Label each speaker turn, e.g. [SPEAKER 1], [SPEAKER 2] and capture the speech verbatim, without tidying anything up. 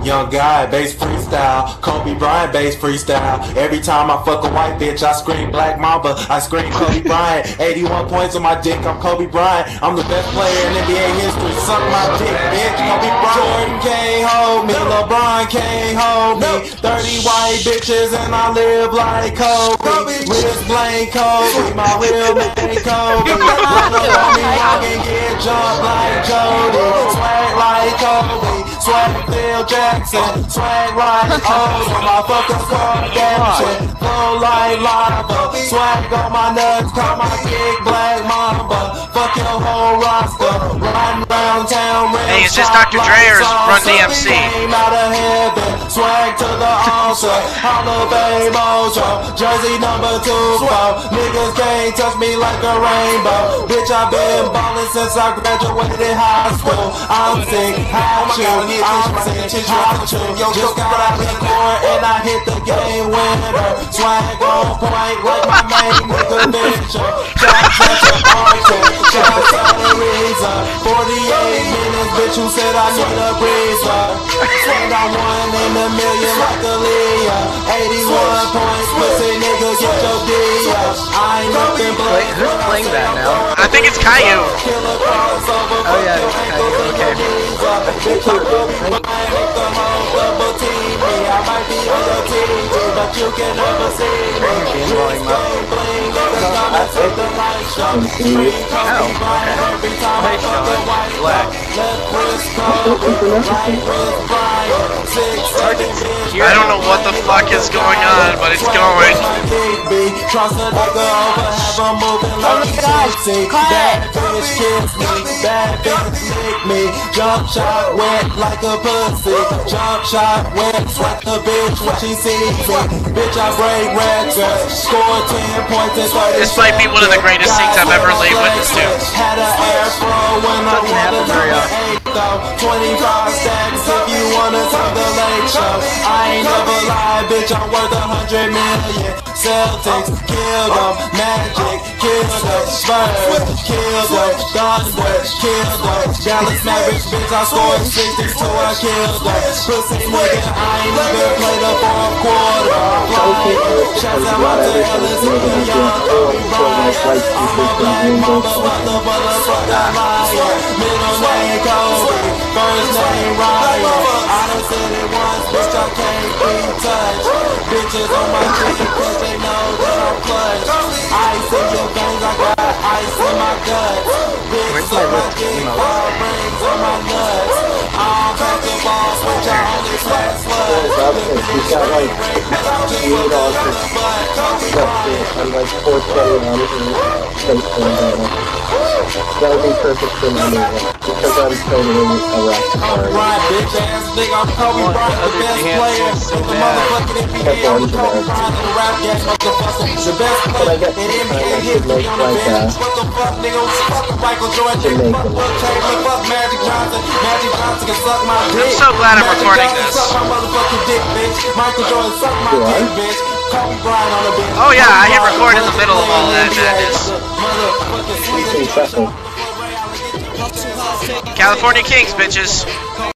[SPEAKER 1] Young guy, bass freestyle. Kobe Bryant, bass freestyle. Every time I fuck a white bitch, I scream Black Mamba. I scream Kobe Bryant. eighty-one points on my dick, I'm Kobe Bryant. I'm the best player in N B A history. Suck my dick, bitch. Kobe Bryant. Jordan can't hold me. LeBron can't hold me. thirty white bitches and I live like Kobe. Wrist blank Kobe. My real name Kobe. Run up on me, I can get jumped like Jody. Swag like Kobe. Swag Phil Jackson. Swag like Oda. My fuckers Kardashian. Flow like lava. Swag on my nuts. Call my dick Black Mamba. Fuck your whole roster. Riding around town.
[SPEAKER 2] Hey, is this Doctor Dre or is Run D M C?
[SPEAKER 1] Swag to the altar. Hall of Fame Ultra. Jersey number two. Niggas can't touch me like a rainbow. Bitch, I've been ballin' since I graduated high school. I'm sick, how you? I'm sick, how you? Just got out the court and I hit the game winner. Swag on point like my main nigga Mitchell. Shots at your archer, shots at the reason. forty-eight minutes, bitch, who said I need a breezer? Swag on one in a million like a Leah. eighty-one points, pussy nigga, get your D up. I ain't nothing but
[SPEAKER 3] Wait, who's playing that now?
[SPEAKER 2] I think it's Caillou.
[SPEAKER 3] Oh yeah, it's Caillou, okay.
[SPEAKER 2] I don't know what the fuck is going on, but it's going.
[SPEAKER 1] Oh my gosh, quiet! Bad bitch lick me. Jump shot wet like a pussy. Jump shot wet like a bitch when she sees me. Bitch, I break records. Score ten points and thirty.
[SPEAKER 2] This might be one of the greatest things I've ever laid witness to.
[SPEAKER 1] Had an afro when I wanted to eight though. twenty-five stacks if you wanna see the late show. I ain't never lied, bitch, I'm worth a hundred million. Celtics, kill them. Magic, kill them. Spurs, kill them. Thunder, kill them. Dallas Mavericks, bitch, I scored sixty-two, I killed them. Pussy nigga, I ain't never played a fourth quarter. Shouts out my to Ellis, young Kobe Bryant. I'm a black mama, what the motherfucker liar. Middle name Kobe, first name Ryan. I done said it once, bitch, I can't be touched. Bitches on my dick, cause they know that I'm clutch. Ice in your veins, I got ice in my guts. Bitch on my dick, ball rings on my nuts. I'm packing balls, which I only flat slugs.
[SPEAKER 4] He's got like eight dollars and like four twenty on it and that would be perfect for my movie because I'm totally a rock star.
[SPEAKER 1] Right, bitch ass nigga, I'm Kobe Bryant, the best player in the motherfucking N B A. I'm Kobe Bryant in the rap game, motherfucker. The best player in N B A history on the bench. What the fuck, nigga? Fuck Michael Jordan, fuck Will Chamberlain, fuck Magic Johnson. Magic Johnson can suck my dick.
[SPEAKER 2] I'm so glad I'm recording this.
[SPEAKER 1] Suck my motherfucking dick, bitch. Michael Jordan, suck my dick, bitch. Kobe Bryant on the bench.
[SPEAKER 2] Oh yeah, I hit record in the middle of all that madness. California Kings, bitches.